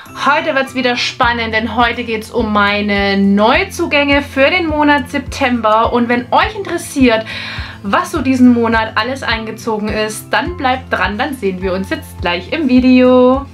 Heute wird es wieder spannend, denn heute geht es um meine Neuzugänge für den Monat September. Und wenn euch interessiert, was so diesen Monat alles eingezogen ist, dann bleibt dran, dann sehen wir uns jetzt gleich im Video.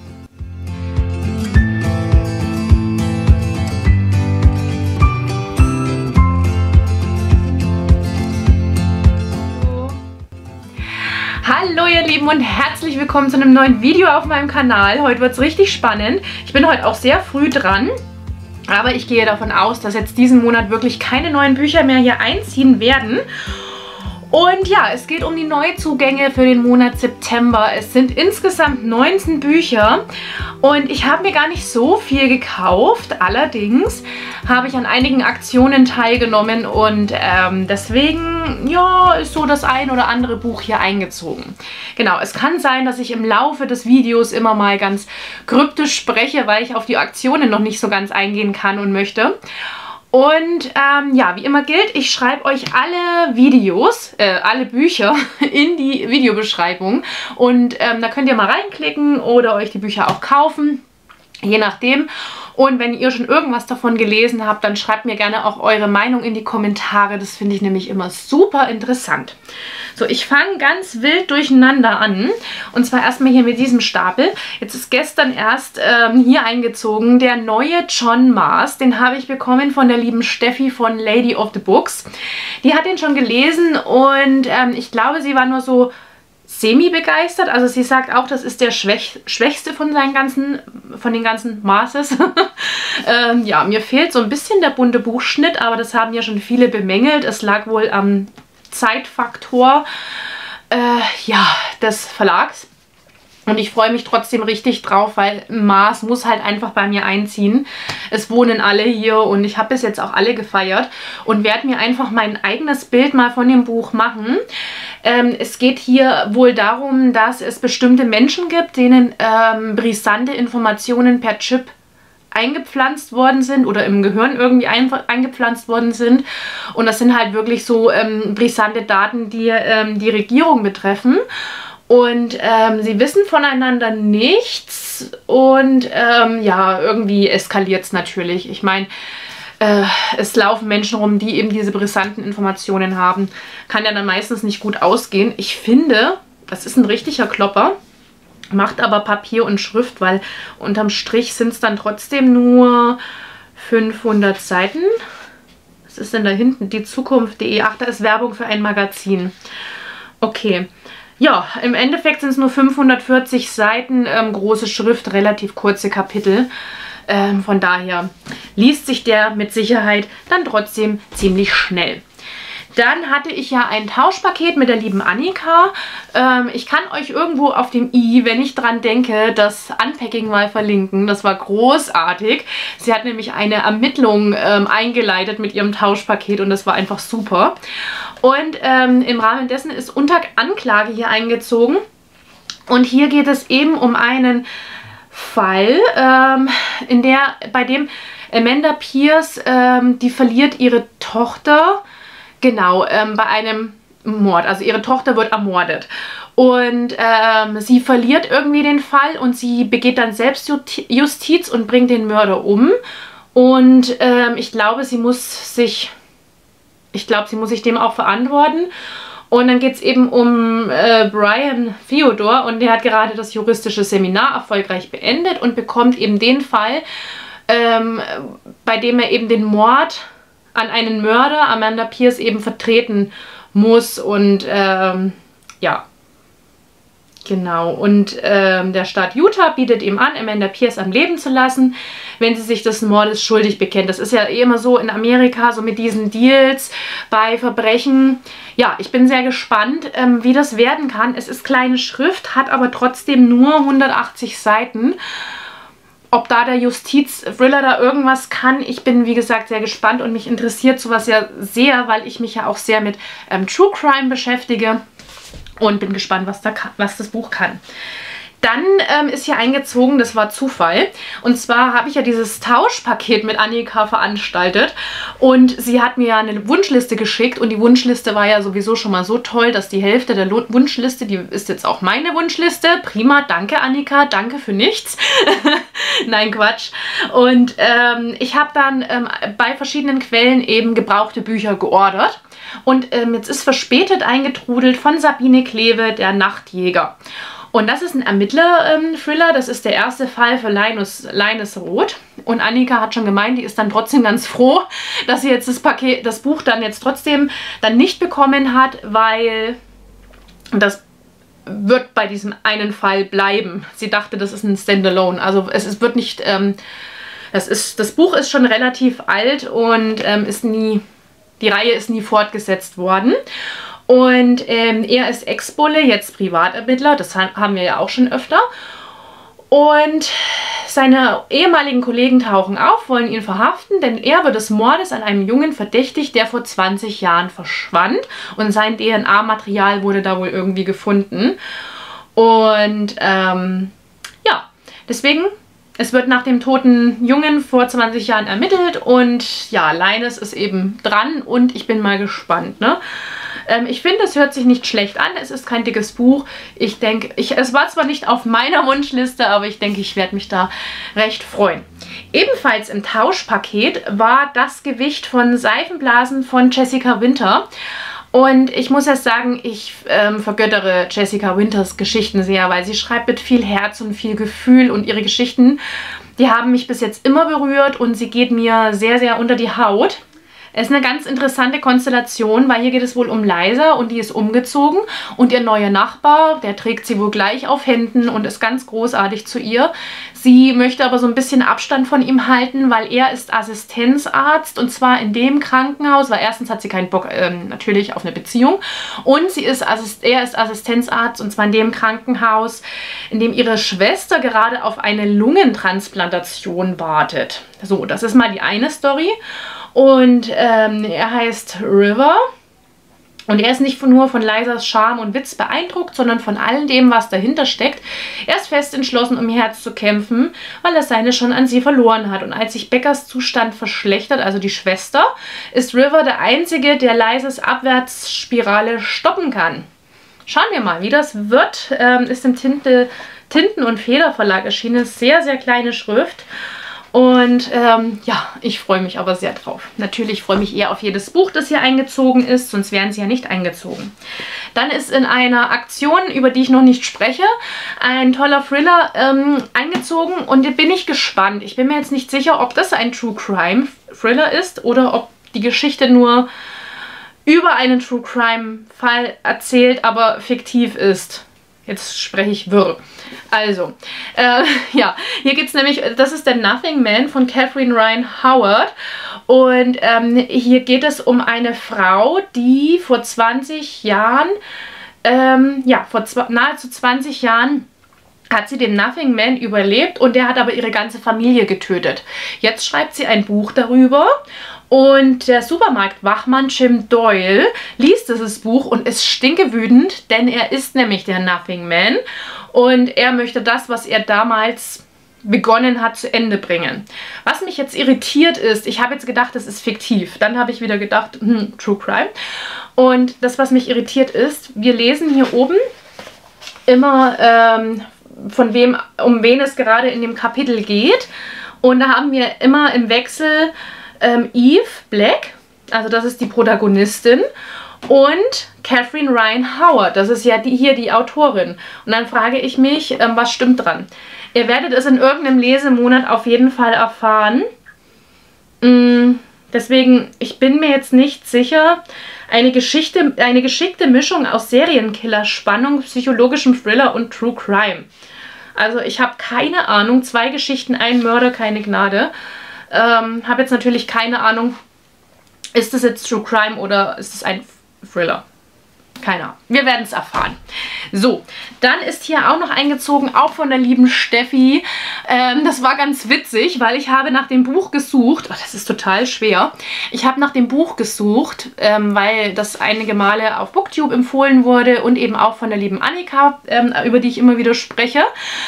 Hallo ihr Lieben und herzlich willkommen zu einem neuen Video auf meinem Kanal. Heute wird es richtig spannend. Ich bin heute auch sehr früh dran, aber ich gehe davon aus, dass jetzt diesen Monat wirklich keine neuen Bücher mehr hier einziehen werden. Und ja, es geht um die Neuzugänge für den Monat September. Es sind insgesamt 19 Bücher und ich habe mir gar nicht so viel gekauft. Allerdings habe ich an einigen Aktionen teilgenommen und deswegen, ja, ist so das ein oder andere Buch hier eingezogen. Genau, es kann sein, dass ich im Laufe des Videos immer mal ganz kryptisch spreche, weil ich auf die Aktionen noch nicht so ganz eingehen kann und möchte. Und ja, wie immer gilt, ich schreibe euch alle Videos, alle Bücher in die Videobeschreibung und da könnt ihr mal reinklicken oder euch die Bücher auch kaufen, je nachdem. Und wenn ihr schon irgendwas davon gelesen habt, dann schreibt mir gerne auch eure Meinung in die Kommentare. Das finde ich nämlich immer super interessant. So, ich fange ganz wild durcheinander an. Und zwar erstmal hier mit diesem Stapel. Jetzt ist gestern erst hier eingezogen der neue John Maas. Den habe ich bekommen von der lieben Steffi von Lady of the Books. Die hat den schon gelesen und ich glaube, sie war nur so semi-begeistert. Also sie sagt auch, das ist der schwächste von den ganzen Maßes. Ja, mir fehlt so ein bisschen der bunte Buchschnitt, aber das haben ja schon viele bemängelt. Es lag wohl am Zeitfaktor ja, des Verlags. Und ich freue mich trotzdem richtig drauf, weil Maas muss halt einfach bei mir einziehen. Es wohnen alle hier und ich habe bis jetzt auch alle gefeiert und werde mir einfach mein eigenes Bild mal von dem Buch machen. Es geht hier wohl darum, dass es bestimmte Menschen gibt, denen brisante Informationen per Chip eingepflanzt worden sind oder im Gehirn irgendwie eingepflanzt worden sind. Und das sind halt wirklich so brisante Daten, die die Regierung betreffen. Und sie wissen voneinander nichts und ja, irgendwie eskaliert es natürlich. Ich meine, es laufen Menschen rum, die eben diese brisanten Informationen haben. Kann ja dann meistens nicht gut ausgehen. Ich finde, das ist ein richtiger Klopper. Macht aber Papier und Schrift, weil unterm Strich sind es dann trotzdem nur 500 Seiten. Was ist denn da hinten? Die Zukunft.de. Ach, da ist Werbung für ein Magazin. Okay. Ja, im Endeffekt sind es nur 540 Seiten, große Schrift, relativ kurze Kapitel. Von daher liest sich der mit Sicherheit dann trotzdem ziemlich schnell. Dann hatte ich ja ein Tauschpaket mit der lieben Annika. Ich kann euch irgendwo auf dem i, wenn ich dran denke, das Unpacking mal verlinken. Das war großartig. Sie hat nämlich eine Ermittlung eingeleitet mit ihrem Tauschpaket und das war einfach super. Und im Rahmen dessen ist unter Anklage hier eingezogen. Und hier geht es eben um einen Fall, bei dem Amanda Pierce, die verliert ihre Tochter. Genau, bei einem Mord. Also ihre Tochter wird ermordet. Und sie verliert irgendwie den Fall und sie begeht dann Selbstjustiz und bringt den Mörder um. Und ich glaube, sie muss sich dem auch verantworten. Und dann geht es eben um Brian Theodore und der hat gerade das juristische Seminar erfolgreich beendet und bekommt eben den Fall, bei dem er eben den Mord an einen Mörder, Amanda Pierce, eben vertreten muss. Und ja, genau. Und der Staat Utah bietet ihm an, Amanda Pierce am Leben zu lassen, wenn sie sich des Mordes schuldig bekennt. Das ist ja eh immer so in Amerika, so mit diesen Deals bei Verbrechen. Ja, ich bin sehr gespannt, wie das werden kann. Es ist kleine Schrift, hat aber trotzdem nur 180 Seiten. Ob da der Justiz-Thriller da irgendwas kann, ich bin wie gesagt sehr gespannt und mich interessiert sowas ja sehr, weil ich mich ja auch sehr mit True Crime beschäftige und bin gespannt, was das Buch kann. Dann ist hier eingezogen, das war Zufall. Und zwar habe ich ja dieses Tauschpaket mit Annika veranstaltet. Und sie hat mir ja eine Wunschliste geschickt. Und die Wunschliste war ja sowieso schon mal so toll, dass die Hälfte der Wunschliste, die ist jetzt auch meine Wunschliste. Prima, danke Annika, danke für nichts. Nein, Quatsch. Und ich habe dann bei verschiedenen Quellen eben gebrauchte Bücher geordert. Und jetzt ist verspätet eingetrudelt von Sabine Kleve, der Nachtjäger. Und das ist ein Ermittler-Thriller. Das ist der erste Fall für Linus Roth. Und Annika hat schon gemeint, die ist dann trotzdem ganz froh, dass sie jetzt das Buch dann jetzt trotzdem dann nicht bekommen hat, weil das wird bei diesem einen Fall bleiben. Sie dachte, das ist ein Standalone. Also es wird nicht, das Buch ist schon relativ alt und die Reihe ist nie fortgesetzt worden. Und er ist Ex-Bulle, jetzt Privatermittler, das haben wir ja auch schon öfter. Und seine ehemaligen Kollegen tauchen auf, wollen ihn verhaften, denn er wird des Mordes an einem Jungen verdächtigt, der vor 20 Jahren verschwand. Und sein DNA-Material wurde da wohl irgendwie gefunden. Und ja, deswegen, es wird nach dem toten Jungen vor 20 Jahren ermittelt. Und ja, Linus ist eben dran und ich bin mal gespannt, ne? Ich finde, es hört sich nicht schlecht an. Es ist kein dickes Buch. Ich denke, es war zwar nicht auf meiner Wunschliste, aber ich denke, ich werde mich da recht freuen. Ebenfalls im Tauschpaket war Das Gewicht von Seifenblasen von Jessica Winter. Und ich muss erst sagen, ich vergöttere Jessica Winters Geschichten sehr, weil sie schreibt mit viel Herz und viel Gefühl und ihre Geschichten, die haben mich bis jetzt immer berührt und sie geht mir sehr, sehr unter die Haut. Es ist eine ganz interessante Konstellation, weil hier geht es wohl um Liza und die ist umgezogen und ihr neuer Nachbar, der trägt sie wohl gleich auf Händen und ist ganz großartig zu ihr. Sie möchte aber so ein bisschen Abstand von ihm halten, weil er ist Assistenzarzt und zwar in dem Krankenhaus, weil erstens hat sie keinen Bock natürlich auf eine Beziehung und er ist Assistenzarzt und zwar in dem Krankenhaus, in dem ihre Schwester gerade auf eine Lungentransplantation wartet. So, das ist mal die eine Story. Und er heißt River und er ist nicht nur von Lizas Charme und Witz beeindruckt, sondern von all dem, was dahinter steckt. Er ist fest entschlossen, um ihr Herz zu kämpfen, weil er seine schon an sie verloren hat. Und als sich Beckers Zustand verschlechtert, also die Schwester, ist River der Einzige, der Lizas Abwärtsspirale stoppen kann. Schauen wir mal, wie das wird. Ist im Tinten- und Feder-Verlag erschienen. Sehr, sehr kleine Schrift. Und ja, ich freue mich aber sehr drauf. Natürlich freue ich mich eher auf jedes Buch, das hier eingezogen ist, sonst wären sie ja nicht eingezogen. Dann ist in einer Aktion, über die ich noch nicht spreche, ein toller Thriller eingezogen und da bin ich gespannt. Ich bin mir jetzt nicht sicher, ob das ein True Crime Thriller ist oder ob die Geschichte nur über einen True Crime Fall erzählt, aber fiktiv ist. Jetzt spreche ich wirr. Also, ja, hier geht es nämlich, das ist der Nothing Man von Catherine Ryan Howard. Und hier geht es um eine Frau, die vor 20 Jahren, nahezu 20 Jahren hat sie den Nothing Man überlebt und der hat aber ihre ganze Familie getötet. Jetzt schreibt sie ein Buch darüber. Und der Supermarktwachmann Jim Doyle liest dieses Buch und ist stinkewütend, denn er ist nämlich der Nothing Man und er möchte das, was er damals begonnen hat, zu Ende bringen. Was mich jetzt irritiert ist, ich habe jetzt gedacht, das ist fiktiv. Dann habe ich wieder gedacht, True Crime. Und das, was mich irritiert ist, wir lesen hier oben immer, um wen es gerade in dem Kapitel geht. Und da haben wir immer im Wechsel Eve Black, also das ist die Protagonistin, und Catherine Ryan Howard, das ist ja die Autorin. Und dann frage ich mich, was stimmt dran? Ihr werdet es in irgendeinem Lesemonat auf jeden Fall erfahren. Deswegen, ich bin mir jetzt nicht sicher. Eine geschickte Mischung aus Serienkiller, Spannung, psychologischem Thriller und True Crime. Also ich habe keine Ahnung. 2 Geschichten, ein Mörder, keine Gnade. Habe jetzt natürlich keine Ahnung, ist das jetzt True Crime oder ist es ein Thriller? Keine Ahnung. Wir werden es erfahren. So, dann ist hier auch noch eingezogen, auch von der lieben Steffi. Das war ganz witzig, weil ich habe nach dem Buch gesucht. Oh, das ist total schwer. Ich habe nach dem Buch gesucht, weil das einige Male auf Booktube empfohlen wurde und eben auch von der lieben Annika, über die ich immer wieder spreche.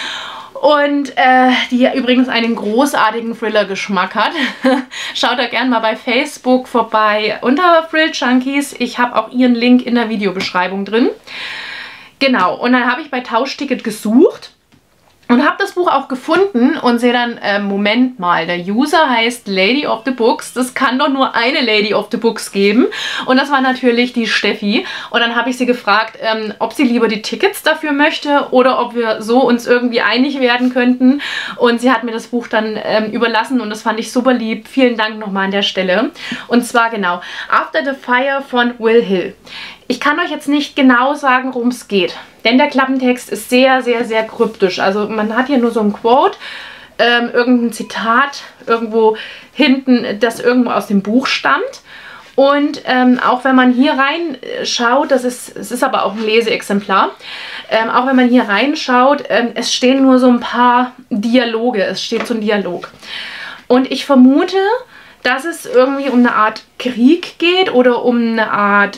Und die übrigens einen großartigen Thriller-Geschmack hat. Schaut da gerne mal bei Facebook vorbei unter Thrill Junkies. Ich habe auch ihren Link in der Videobeschreibung drin. Genau, und dann habe ich bei Tauschticket gesucht und habe das Buch auch gefunden und sehe dann, Moment mal, der User heißt Lady of the Books. Das kann doch nur eine Lady of the Books geben. Und das war natürlich die Steffi. Und dann habe ich sie gefragt, ob sie lieber die Tickets dafür möchte oder ob wir so uns irgendwie einig werden könnten. Und sie hat mir das Buch dann überlassen und das fand ich super lieb. Vielen Dank nochmal an der Stelle. Und zwar genau, After the Fire von Will Hill. Ich kann euch jetzt nicht genau sagen, worum es geht, denn der Klappentext ist sehr, sehr, sehr kryptisch. Also man hat hier nur so ein Quote, irgendein Zitat irgendwo hinten, das irgendwo aus dem Buch stammt. Und auch wenn man hier reinschaut, es ist aber auch ein Leseexemplar, auch wenn man hier reinschaut, es stehen nur so ein paar Dialoge, es steht so ein Dialog. Und ich vermute, dass es irgendwie um eine Art Krieg geht oder um eine Art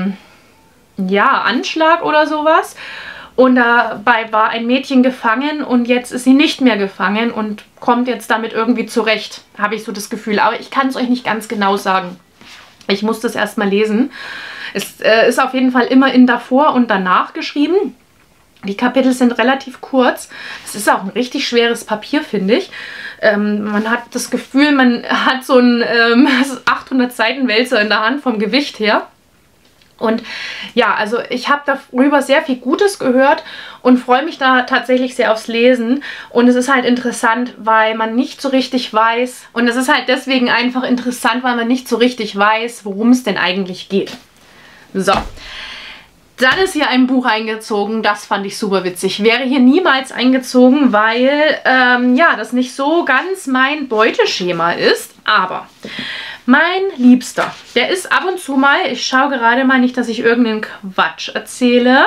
ja, Anschlag oder sowas. Und dabei war ein Mädchen gefangen und jetzt ist sie nicht mehr gefangen und kommt jetzt damit irgendwie zurecht, habe ich so das Gefühl. Aber ich kann es euch nicht ganz genau sagen. Ich muss das erstmal lesen. Es ist auf jeden Fall immer in davor und danach geschrieben. Die Kapitel sind relativ kurz. Es ist auch ein richtig schweres Papier, finde ich. Man hat das Gefühl, man hat so einen 800 Seiten Wälzer in der Hand vom Gewicht her. Und ja, also ich habe darüber sehr viel Gutes gehört und freue mich da tatsächlich sehr aufs Lesen. Und es ist halt interessant, weil man nicht so richtig weiß. Und es ist halt deswegen einfach interessant, weil man nicht so richtig weiß, worum es denn eigentlich geht. So. Dann ist hier ein Buch eingezogen, das fand ich super witzig. Wäre hier niemals eingezogen, weil ja, das nicht so ganz mein Beuteschema ist. Aber mein Liebster, der ist ab und zu mal, ich schaue gerade mal nicht, dass ich irgendeinen Quatsch erzähle.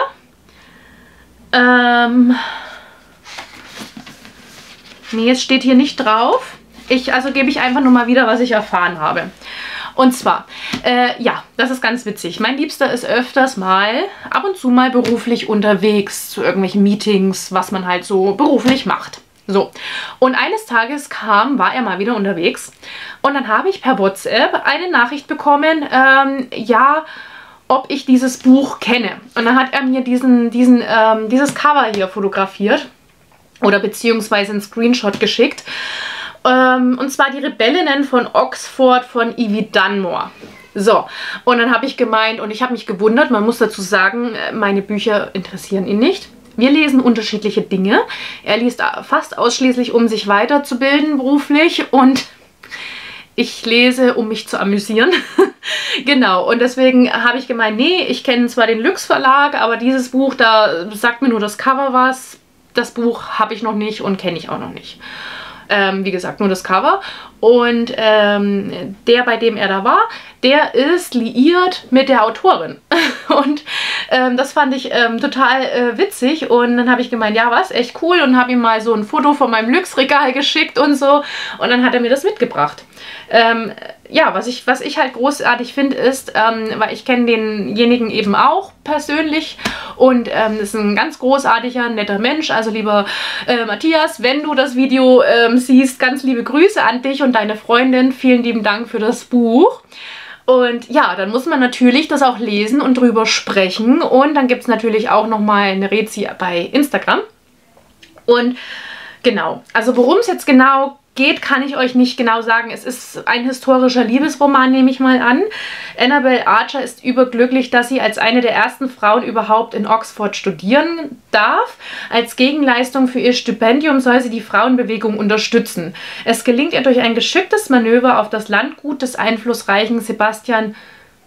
Nee, es steht hier nicht drauf. Also gebe ich einfach nur mal wieder, was ich erfahren habe. Und zwar, ja, das ist ganz witzig. Mein Liebster ist öfters mal, ab und zu mal beruflich unterwegs zu irgendwelchen Meetings, was man halt so beruflich macht. So, und eines Tages war er mal wieder unterwegs und dann habe ich per WhatsApp eine Nachricht bekommen, ja, ob ich dieses Buch kenne. Und dann hat er mir dieses Cover hier fotografiert oder beziehungsweise einen Screenshot geschickt. Und zwar die Rebellinnen von Oxford von Evie Dunmore. So, und dann habe ich gemeint und ich habe mich gewundert, man muss dazu sagen, meine Bücher interessieren ihn nicht. Wir lesen unterschiedliche Dinge. Er liest fast ausschließlich, um sich weiterzubilden beruflich und ich lese, um mich zu amüsieren. Genau, und deswegen habe ich gemeint, nee, ich kenne zwar den Lüx Verlag, aber dieses Buch, da sagt mir nur das Cover was. Das Buch habe ich noch nicht und kenne ich auch noch nicht. Wie gesagt, nur das Cover. Und der, bei dem er da war, der ist liiert mit der Autorin. Und das fand ich total witzig. Und dann habe ich gemeint, ja was, echt cool. Und habe ihm mal so ein Foto von meinem Lüx-Regal geschickt und so. Und dann hat er mir das mitgebracht. Ja, was ich halt großartig finde ist, weil ich kenne denjenigen eben auch persönlich und ist ein ganz großartiger, netter Mensch. Also lieber Matthias, wenn du das Video siehst, ganz liebe Grüße an dich und deine Freundin. Vielen lieben Dank für das Buch. Und ja, dann muss man natürlich das auch lesen und drüber sprechen. Und dann gibt es natürlich auch nochmal eine Rezi bei Instagram. Und genau, also worum es jetzt genau geht, kann ich euch nicht genau sagen. Es ist ein historischer Liebesroman, nehme ich mal an. Annabelle Archer ist überglücklich, dass sie als eine der ersten Frauen überhaupt in Oxford studieren darf. Als Gegenleistung für ihr Stipendium soll sie die Frauenbewegung unterstützen. Es gelingt ihr durch ein geschicktes Manöver auf das Landgut des einflussreichen Sebastian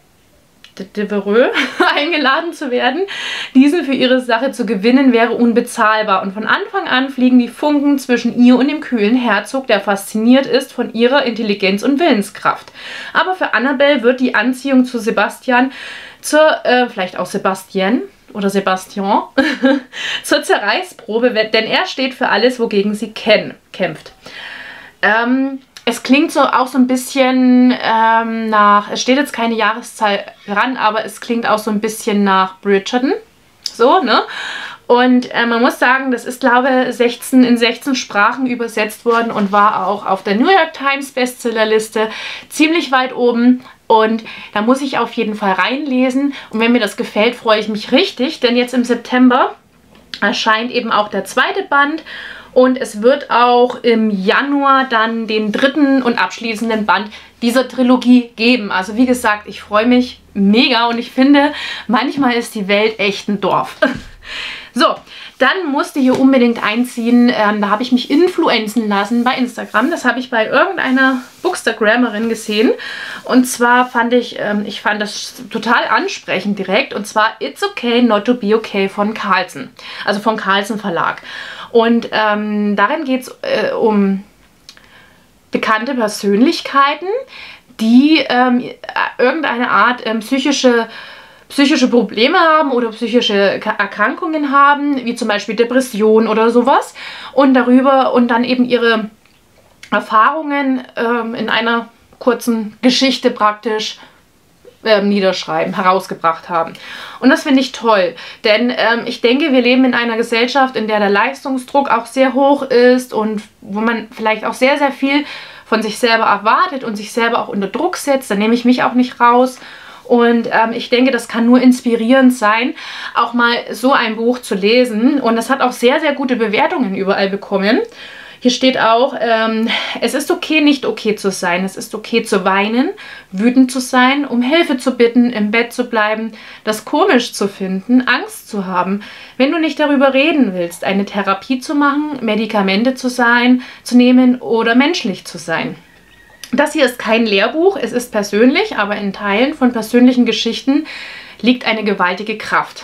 Devereux eingeladen zu werden. Diesen für ihre Sache zu gewinnen wäre unbezahlbar und von Anfang an fliegen die Funken zwischen ihr und dem kühlen Herzog, der fasziniert ist von ihrer Intelligenz und Willenskraft. Aber für Annabelle wird die Anziehung zu Sebastian vielleicht auch Sebastian oder Sebastian, zur Zerreißprobe, denn er steht für alles, wogegen sie kämpft. Es klingt auch so ein bisschen es steht jetzt keine Jahreszahl ran, aber es klingt auch so ein bisschen nach Bridgerton. So, ne? Und man muss sagen, das ist, glaube ich, in 16 Sprachen übersetzt worden und war auch auf der New York Times Bestsellerliste ziemlich weit oben. Und da muss ich auf jeden Fall reinlesen. Und wenn mir das gefällt, freue ich mich richtig, denn jetzt im September erscheint eben auch der zweite Band. Und es wird auch im Januar dann den dritten und abschließenden Band dieser Trilogie geben. Also wie gesagt, ich freue mich mega und ich finde, manchmal ist die Welt echt ein Dorf. So, dann musste hier unbedingt einziehen, da habe ich mich influenzen lassen bei Instagram. Das habe ich bei irgendeiner Bookstagrammerin gesehen. Und zwar fand ich das total ansprechend direkt. Und zwar It's Okay Not to Be Okay von Carlsen. Also vom Carlsen Verlag. Und darin geht es um bekannte Persönlichkeiten, die irgendeine Art psychische Probleme haben oder psychische Erkrankungen haben, wie zum Beispiel Depression oder sowas. Und dann eben ihre Erfahrungen in einer kurzen Geschichte praktisch niederschreiben, herausgebracht haben. Und das finde ich toll, denn ich denke, wir leben in einer Gesellschaft, in der der Leistungsdruck auch sehr hoch ist und wo man vielleicht auch sehr, sehr viel von sich selber erwartet und sich selber auch unter Druck setzt. Da nehme ich mich auch nicht raus. Und ich denke, das kann nur inspirierend sein, auch mal so ein Buch zu lesen. Und das hat auch sehr, sehr gute Bewertungen überall bekommen. Hier steht auch, es ist okay, nicht okay zu sein. Es ist okay zu weinen, wütend zu sein, um Hilfe zu bitten, im Bett zu bleiben, das komisch zu finden, Angst zu haben. Wenn du nicht darüber reden willst, eine Therapie zu machen, Medikamente zu nehmen oder menschlich zu sein. Das hier ist kein Lehrbuch, es ist persönlich, aber in Teilen von persönlichen Geschichten liegt eine gewaltige Kraft.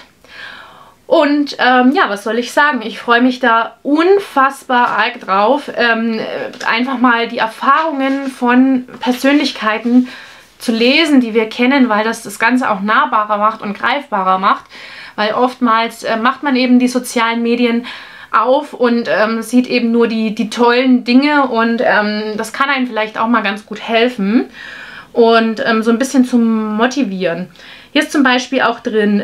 Und ja, was soll ich sagen? Ich freue mich da unfassbar arg drauf, einfach mal die Erfahrungen von Persönlichkeiten zu lesen, die wir kennen, weil das Ganze auch nahbarer macht und greifbarer macht. Weil oftmals macht man eben die sozialen Medien auf und sieht eben nur die tollen Dinge und das kann einem vielleicht auch mal ganz gut helfen und so ein bisschen zum Motivieren. Hier ist zum Beispiel auch drin,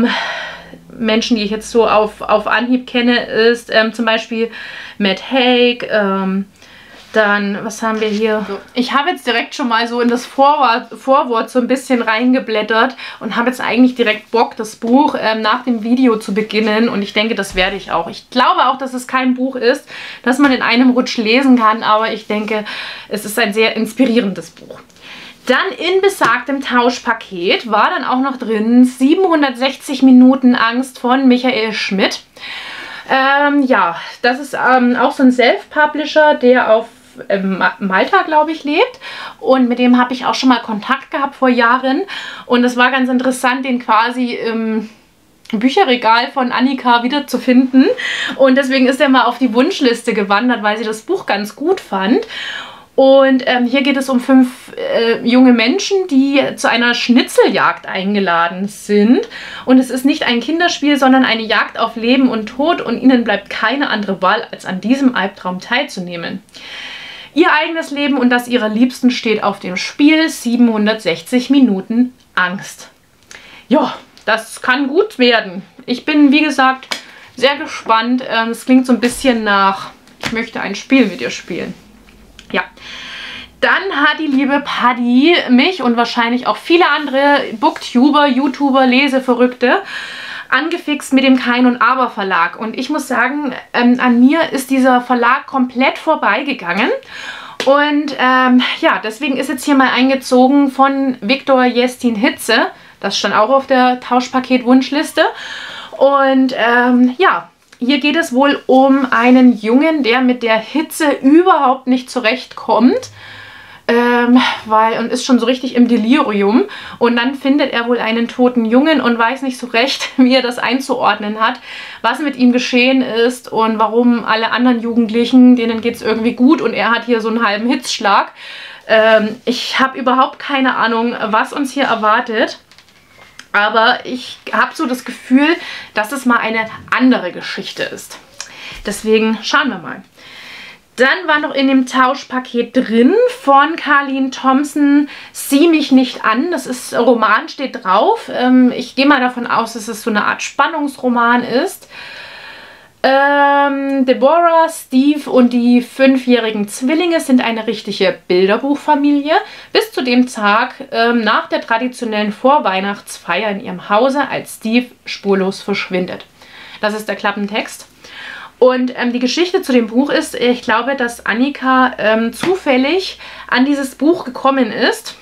Menschen, die ich jetzt so auf Anhieb kenne, ist zum Beispiel Matt Haig, dann, was haben wir hier? So. Ich habe jetzt direkt schon mal so in das Vorwort so ein bisschen reingeblättert und habe jetzt eigentlich direkt Bock, das Buch nach dem Video zu beginnen. Und ich denke, das werde ich auch. Ich glaube auch, dass es kein Buch ist, das man in einem Rutsch lesen kann. Aber ich denke, es ist ein sehr inspirierendes Buch. Dann in besagtem Tauschpaket war dann auch noch drin 760 Minuten Angst von Michael Schmidt. Ja, das ist auch so ein Self-Publisher, der auf Malta, glaube ich, lebt. Und mit dem habe ich auch schon mal Kontakt gehabt vor Jahren. Und es war ganz interessant, den quasi im Bücherregal von Annika wiederzufinden. Und deswegen ist er mal auf die Wunschliste gewandert, weil sie das Buch ganz gut fand. Und hier geht es um 5 junge Menschen, die zu einer Schnitzeljagd eingeladen sind. Und es ist nicht ein Kinderspiel, sondern eine Jagd auf Leben und Tod. Und ihnen bleibt keine andere Wahl, als an diesem Albtraum teilzunehmen. Ihr eigenes Leben und das ihrer Liebsten steht auf dem Spiel. 760 Minuten Angst. Ja, das kann gut werden. Ich bin, wie gesagt, sehr gespannt. Es klingt so ein bisschen nach, ich möchte ein Spiel mit ihr spielen. Ja, dann hat die liebe Paddy mich und wahrscheinlich auch viele andere Booktuber, YouTuber, Leseverrückte angefixt mit dem Kein und Aber Verlag. Und ich muss sagen, an mir ist dieser Verlag komplett vorbeigegangen. Und ja, deswegen ist jetzt hier mal eingezogen von Viktor Jestin Hitze. Das stand auch auf der Tauschpaket-Wunschliste. Und ja, hier geht es wohl um einen Jungen, der mit der Hitze überhaupt nicht zurechtkommt. Und ist schon so richtig im Delirium. Und dann findet er wohl einen toten Jungen und weiß nicht so recht, wie er das einzuordnen hat, was mit ihm geschehen ist und warum alle anderen Jugendlichen, denen geht es irgendwie gut und er hat hier so einen halben Hitzschlag. Ich habe überhaupt keine Ahnung, was uns hier erwartet. Aber ich habe so das Gefühl, dass es mal eine andere Geschichte ist. Deswegen schauen wir mal. Dann war noch in dem Tauschpaket drin von Carleen Thompson Sieh mich nicht an. Das ist Roman, steht drauf. Ich gehe mal davon aus, dass es so eine Art Spannungsroman ist. Deborah, Steve und die 5-jährigen Zwillinge sind eine richtige Bilderbuchfamilie. Bis zu dem Tag nach der traditionellen Vorweihnachtsfeier in ihrem Hause, als Steve spurlos verschwindet. Das ist der Klappentext. Und die Geschichte zu dem Buch ist, ich glaube, dass Annika zufällig an dieses Buch gekommen ist.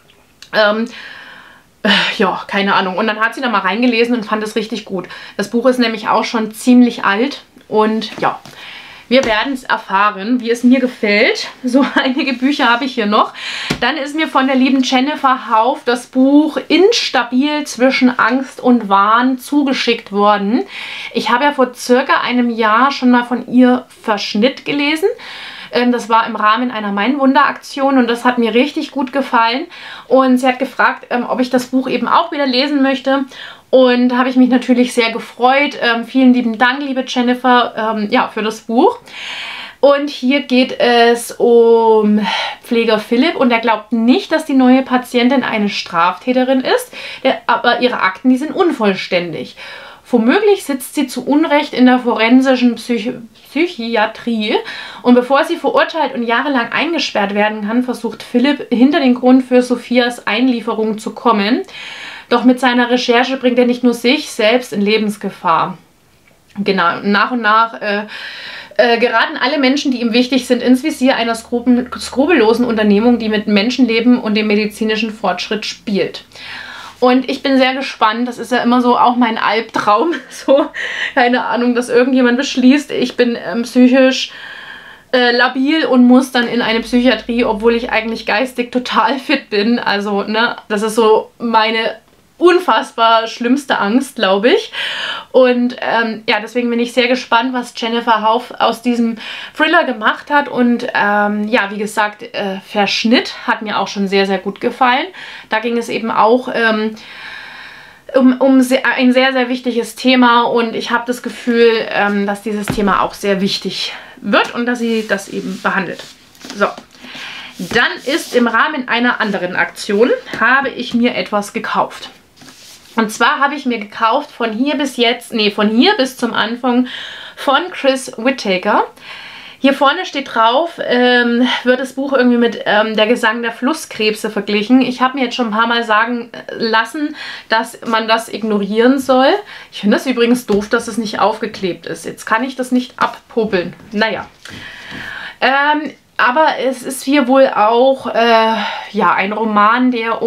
Ja, keine Ahnung. Und dann hat sie da mal reingelesen und fand es richtig gut. Das Buch ist nämlich auch schon ziemlich alt. Und ja, wir werden es erfahren, wie es mir gefällt. So einige Bücher habe ich hier noch. Dann ist mir von der lieben Jennifer Hauff das Buch Instabil zwischen Angst und Wahn zugeschickt worden. Ich habe ja vor circa einem Jahr schon mal von ihr Verschnitt gelesen. Das war im Rahmen einer Mein-Wunder-Aktion und das hat mir richtig gut gefallen. Und sie hat gefragt, ob ich das Buch eben auch wieder lesen möchte. Und da habe ich mich natürlich sehr gefreut. Vielen lieben Dank, liebe Jennifer, ja, für das Buch. Und hier geht es um Pfleger Philipp und er glaubt nicht, dass die neue Patientin eine Straftäterin ist, aber ihre Akten, die sind unvollständig. Womöglich sitzt sie zu Unrecht in der forensischen Psychiatrie und bevor sie verurteilt und jahrelang eingesperrt werden kann, versucht Philipp hinter den Grund für Sophias Einlieferung zu kommen. Doch mit seiner Recherche bringt er nicht nur sich selbst in Lebensgefahr. Genau, nach und nach geraten alle Menschen, die ihm wichtig sind, ins Visier einer skrupellosen Unternehmung, die mit Menschenleben und dem medizinischen Fortschritt spielt. Und ich bin sehr gespannt, das ist ja immer so auch mein Albtraum, so, keine Ahnung, dass irgendjemand beschließt, ich bin psychisch labil und muss dann in eine Psychiatrie, obwohl ich eigentlich geistig total fit bin. Also, ne, das ist so meine unfassbar schlimmste Angst, glaube ich. Und ja, deswegen bin ich sehr gespannt, was Jennifer Hauff aus diesem Thriller gemacht hat. Und ja, wie gesagt, Verschnitt hat mir auch schon sehr, sehr gut gefallen. Da ging es eben auch um ein sehr, sehr wichtiges Thema. Und ich habe das Gefühl, dass dieses Thema auch sehr wichtig wird und dass sie das eben behandelt. So. Dann ist im Rahmen einer anderen Aktion, habe ich mir etwas gekauft. Und zwar habe ich mir gekauft von hier bis jetzt, nee, von hier bis zum Anfang von Chris Whittaker. Hier vorne steht drauf, wird das Buch irgendwie mit der Gesang der Flusskrebse verglichen. Ich habe mir jetzt schon ein paar Mal sagen lassen, dass man das ignorieren soll. Ich finde das übrigens doof, dass es nicht aufgeklebt ist. Jetzt kann ich das nicht abpuppeln. Naja. Aber es ist hier wohl auch ja, ein Roman, der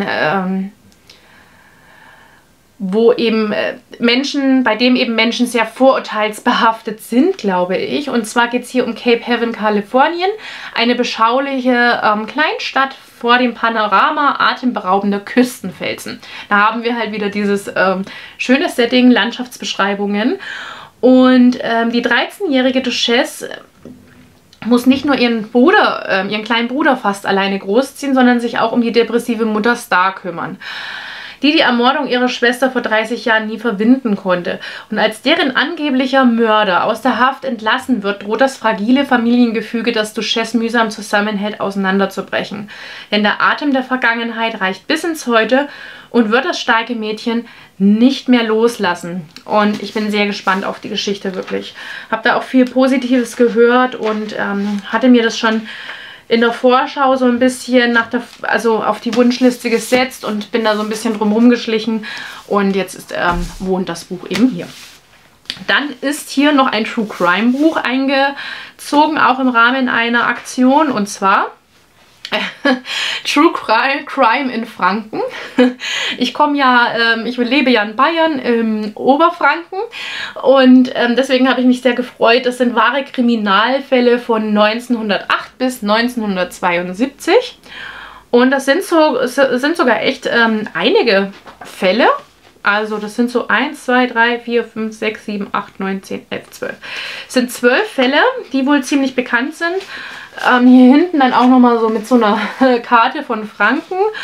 wo eben bei dem eben Menschen sehr vorurteilsbehaftet sind, glaube ich. Und zwar geht es hier um Cape Haven, Kalifornien, eine beschauliche Kleinstadt vor dem Panorama atemberaubender Küstenfelsen. Da haben wir halt wieder dieses schöne Setting, Landschaftsbeschreibungen. Und die 13-jährige Duchesse muss nicht nur ihren kleinen Bruder fast alleine großziehen, sondern sich auch um die depressive Mutter Star kümmern, die Ermordung ihrer Schwester vor 30 Jahren nie verwinden konnte. Und als deren angeblicher Mörder aus der Haft entlassen wird, droht das fragile Familiengefüge, das Duchesse mühsam zusammenhält, auseinanderzubrechen. Denn der Atem der Vergangenheit reicht bis ins Heute und wird das starke Mädchen nicht mehr loslassen. Und ich bin sehr gespannt auf die Geschichte, wirklich. Habe da auch viel Positives gehört und hatte mir das schon in der Vorschau so ein bisschen auf die Wunschliste gesetzt und bin da so ein bisschen drum geschlichen. Und jetzt wohnt das Buch eben hier. Dann ist hier noch ein True Crime Buch eingezogen, auch im Rahmen einer Aktion. Und zwar True Crime in Franken. Ich komme ja, ich lebe ja in Bayern, im Oberfranken und deswegen habe ich mich sehr gefreut. Das sind wahre Kriminalfälle von 1908 bis 1972 und das sind sogar echt einige Fälle. Also das sind so 1, 2, 3, 4, 5, 6, 7, 8, 9, 10, 11, 12. Es sind 12 Fälle, die wohl ziemlich bekannt sind. Hier hinten dann auch nochmal so mit so einer Karte von Franken.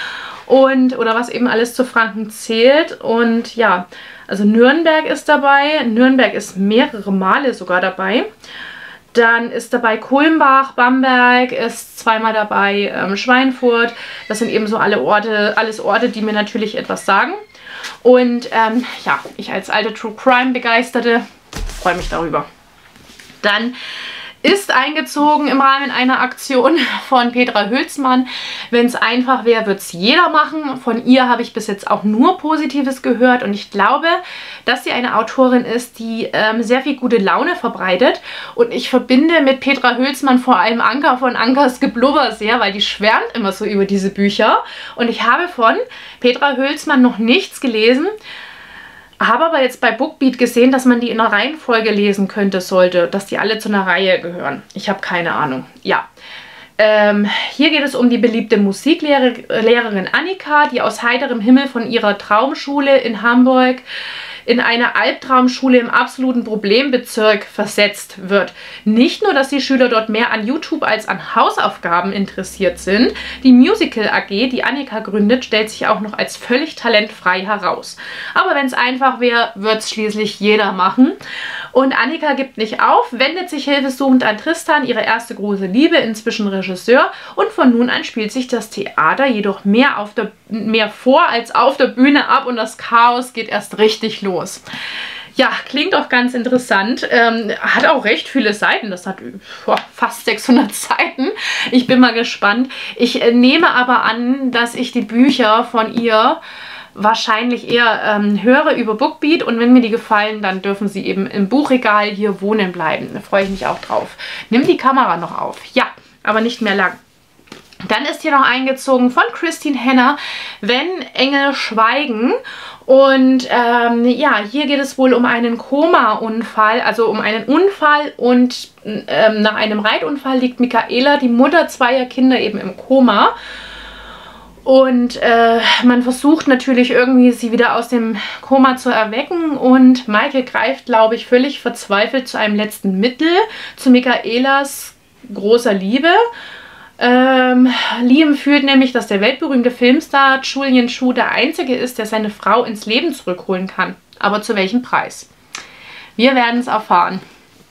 oder was eben alles zu Franken zählt. Und ja, also Nürnberg ist dabei. Nürnberg ist mehrere Male sogar dabei. Dann ist dabei Kulmbach, Bamberg ist zweimal dabei, Schweinfurt. Das sind eben so alles Orte, die mir natürlich etwas sagen. Und ja, ich als alte True Crime Begeisterte freue mich darüber. Dann ist eingezogen im Rahmen einer Aktion von Petra Hülsmann. Wenn es einfach wäre, wird es jeder machen. Von ihr habe ich bis jetzt auch nur Positives gehört und ich glaube, dass sie eine Autorin ist, die sehr viel gute Laune verbreitet. Und ich verbinde mit Petra Hülsmann vor allem Anka von Ankas Geblubber sehr, weil die schwärmt immer so über diese Bücher. Und ich habe von Petra Hülsmann noch nichts gelesen. Habe aber jetzt bei Bookbeat gesehen, dass man die in einer Reihenfolge lesen sollte, dass die alle zu einer Reihe gehören. Ich habe keine Ahnung. Ja. Hier geht es um die beliebte Musiklehrerin Annika, die aus heiterem Himmel von ihrer Traumschule in Hamburg in eine Albtraumschule im absoluten Problembezirk versetzt wird. Nicht nur, dass die Schüler dort mehr an YouTube als an Hausaufgaben interessiert sind. Die Musical AG, die Annika gründet, stellt sich auch noch als völlig talentfrei heraus. Aber wenn es einfach wäre, wird es schließlich jeder machen. Und Annika gibt nicht auf, wendet sich hilfesuchend an Tristan, ihre erste große Liebe, inzwischen Regisseur. Und von nun an spielt sich das Theater jedoch mehr vor als auf der Bühne ab und das Chaos geht erst richtig los. Ja, klingt auch ganz interessant. Hat auch recht viele Seiten. Das hat fast 600 Seiten. Ich bin mal gespannt. Ich nehme aber an, dass ich die Bücher von ihr wahrscheinlich eher höre über Bookbeat und wenn mir die gefallen, dann dürfen sie eben im Buchregal hier wohnen bleiben. Da freue ich mich auch drauf. Nimm die Kamera noch auf. Ja, aber nicht mehr lang. Dann ist hier noch eingezogen von Christine Henner, Wenn Engel schweigen. Und ja, hier geht es wohl um einen Koma-Unfall, also um einen Unfall und nach einem Reitunfall liegt Michaela, die Mutter zweier Kinder, eben im Koma. Und man versucht natürlich irgendwie, sie wieder aus dem Koma zu erwecken. Und Michael greift, glaube ich, völlig verzweifelt zu einem letzten Mittel, zu Michaelas großer Liebe. Liam fühlt nämlich, dass der weltberühmte Filmstar Julian Chu der Einzige ist, der seine Frau ins Leben zurückholen kann. Aber zu welchem Preis? Wir werden es erfahren.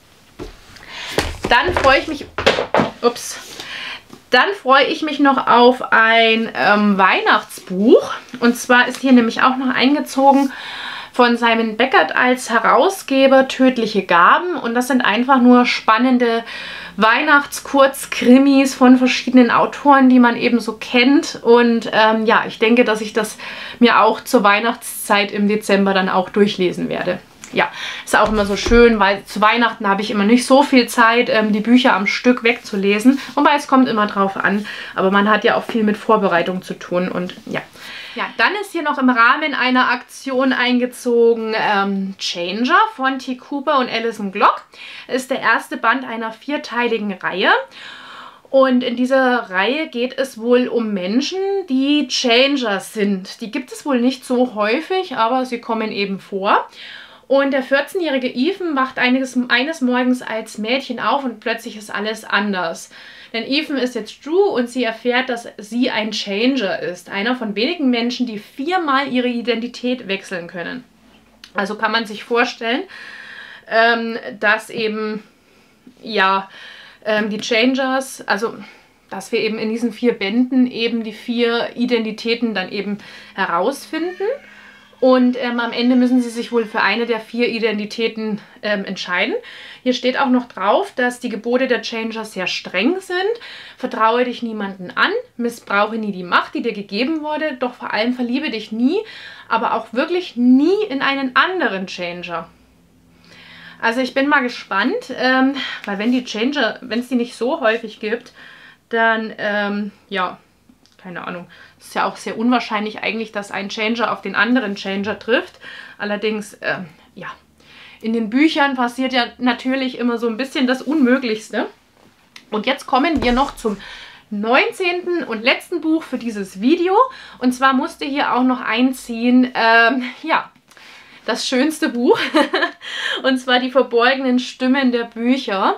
Dann freue ich mich... Ups. Dann freue ich mich noch auf ein Weihnachtsbuch. Und zwar ist hier nämlich auch noch eingezogen von Simon Beckert als Herausgeber Tödliche Gaben. Und das sind einfach nur spannende Weihnachtskurzkrimis von verschiedenen Autoren, die man eben so kennt. Und ja, ich denke, dass ich das mir auch zur Weihnachtszeit im Dezember dann auch durchlesen werde. Ja, ist auch immer so schön, weil zu Weihnachten habe ich immer nicht so viel Zeit, die Bücher am Stück wegzulesen. Wobei es kommt immer drauf an, aber man hat ja auch viel mit Vorbereitung zu tun und ja. Ja, dann ist hier noch im Rahmen einer Aktion eingezogen Changer von T. Cooper und Alison Glock. Ist der erste Band einer 4-teiligen Reihe. Und in dieser Reihe geht es wohl um Menschen, die Changer sind. Die gibt es wohl nicht so häufig, aber sie kommen eben vor. Und der 14-jährige Ethan wacht eines Morgens als Mädchen auf und plötzlich ist alles anders. Denn Ethan ist jetzt Drew und sie erfährt, dass sie ein Changer ist. Einer von wenigen Menschen, die 4-mal ihre Identität wechseln können. Also kann man sich vorstellen, dass eben, ja, die Changers, also dass wir eben in diesen 4 Bänden eben die 4 Identitäten dann eben herausfinden. Und am Ende müssen sie sich wohl für eine der 4 Identitäten entscheiden. Hier steht auch noch drauf, dass die Gebote der Changer sehr streng sind. Vertraue dich niemanden an, missbrauche nie die Macht, die dir gegeben wurde, doch vor allem verliebe dich nie, aber auch wirklich nie in einen anderen Changer. Also ich bin mal gespannt, weil wenn die Changer, wenn es die nicht so häufig gibt, dann, ja, keine Ahnung. Es ist ja auch sehr unwahrscheinlich eigentlich, dass ein Changer auf den anderen Changer trifft. Allerdings, ja, in den Büchern passiert ja natürlich immer so ein bisschen das Unmöglichste. Und jetzt kommen wir noch zum 19. und letzten Buch für dieses Video. Und zwar musste hier auch noch einziehen, ja, das schönste Buch. Und zwar Die verborgenen Stimmen der Bücher.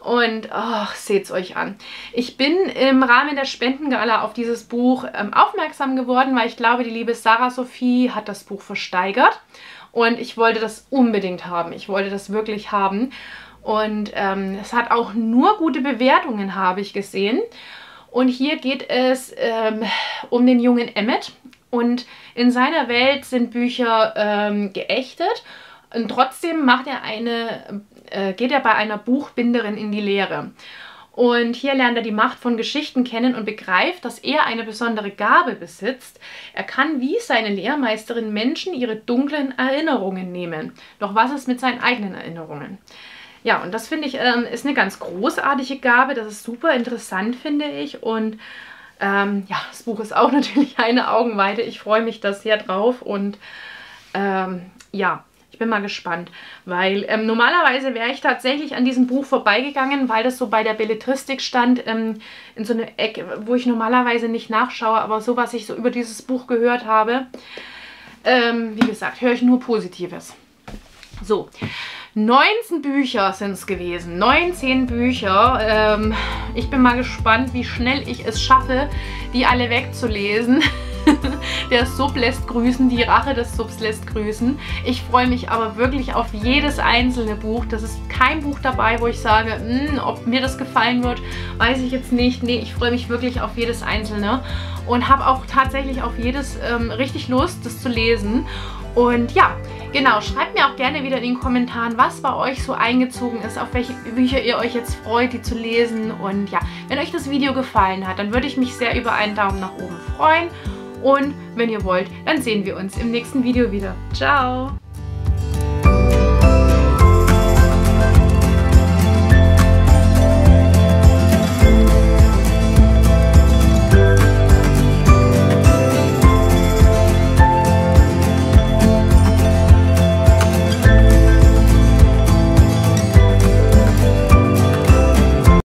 Und seht es euch an. Ich bin im Rahmen der Spendengala auf dieses Buch aufmerksam geworden, weil ich glaube, die liebe Sarah Sophie hat das Buch versteigert. Und ich wollte das unbedingt haben. Ich wollte das wirklich haben. Und es hat auch nur gute Bewertungen, habe ich gesehen. Und hier geht es um den jungen Emmet. Und in seiner Welt sind Bücher geächtet. Und trotzdem geht er bei einer Buchbinderin in die Lehre. Und hier lernt er die Macht von Geschichten kennen und begreift, dass er eine besondere Gabe besitzt. Er kann wie seine Lehrmeisterin Menschen ihre dunklen Erinnerungen nehmen. Doch was ist mit seinen eigenen Erinnerungen? Ja, und das finde ich ist eine ganz großartige Gabe. Das ist super interessant, finde ich. Und ja, das Buch ist auch natürlich eine Augenweide. Ich freue mich da sehr drauf und ja, ich bin mal gespannt, weil normalerweise wäre ich tatsächlich an diesem Buch vorbeigegangen, weil das so bei der Belletristik stand, in so einer Ecke, wo ich normalerweise nicht nachschaue, aber so, was ich so über dieses Buch gehört habe, wie gesagt, höre ich nur Positives. So, 19 Bücher sind es gewesen, 19 Bücher. Ich bin mal gespannt, wie schnell ich es schaffe, die alle wegzulesen. Der Sub lässt grüßen, die Rache des Subs lässt grüßen. Ich freue mich aber wirklich auf jedes einzelne Buch. Das ist kein Buch dabei, wo ich sage, ob mir das gefallen wird, weiß ich jetzt nicht. Nee, ich freue mich wirklich auf jedes einzelne und habe auch tatsächlich auf jedes richtig Lust, das zu lesen. Und ja, genau, schreibt mir auch gerne wieder in den Kommentaren, was bei euch so eingezogen ist, auf welche Bücher ihr euch jetzt freut, die zu lesen. Und ja, wenn euch das Video gefallen hat, dann würde ich mich sehr über einen Daumen nach oben freuen. Und wenn ihr wollt, dann sehen wir uns im nächsten Video wieder. Ciao!